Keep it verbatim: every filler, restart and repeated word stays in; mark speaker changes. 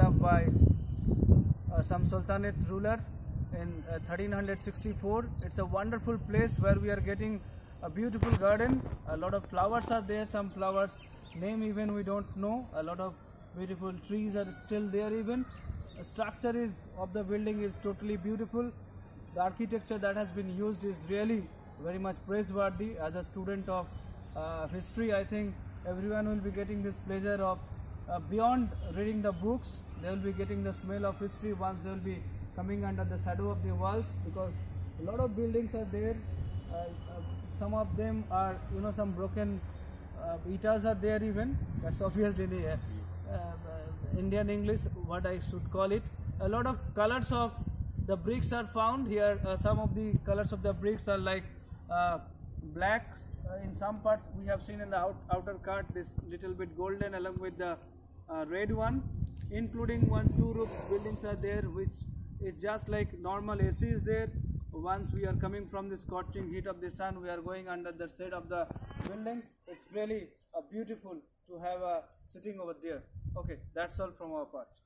Speaker 1: up by uh, some Sultanate ruler in uh, thirteen sixty-four. It's a wonderful place where we are getting a beautiful garden. A lot of flowers are there. Some flowers name even we don't know. A lot of beautiful trees are still there even. The structure is of the building is totally beautiful. The architecture that has been used is really very much praiseworthy. As a student of uh, history, I think everyone will be getting this pleasure of uh, beyond reading the books, they will be getting the smell of history once they will be coming under the shadow of the walls, because a lot of buildings are there. Uh, uh, some of them are, you know, some broken uh, etas are there even. That's obviously the uh, uh, Indian English, what I should call it. A lot of colors of the bricks are found here. Uh, some of the colors of the bricks are like uh, black. Uh, in some parts we have seen in the out, outer cut this little bit golden along with the uh, red one. Including one two roof buildings are there, which is just like normal A C is there. Once we are coming from the scorching heat of the sun, we are going under the shade of the building. It's really uh, beautiful to have a sitting over there. Okay, that's all from our part.